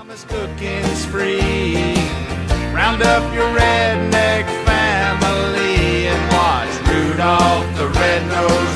Mama's cooking's free. Round up your redneck family and watch Rudolph the Red-Nosed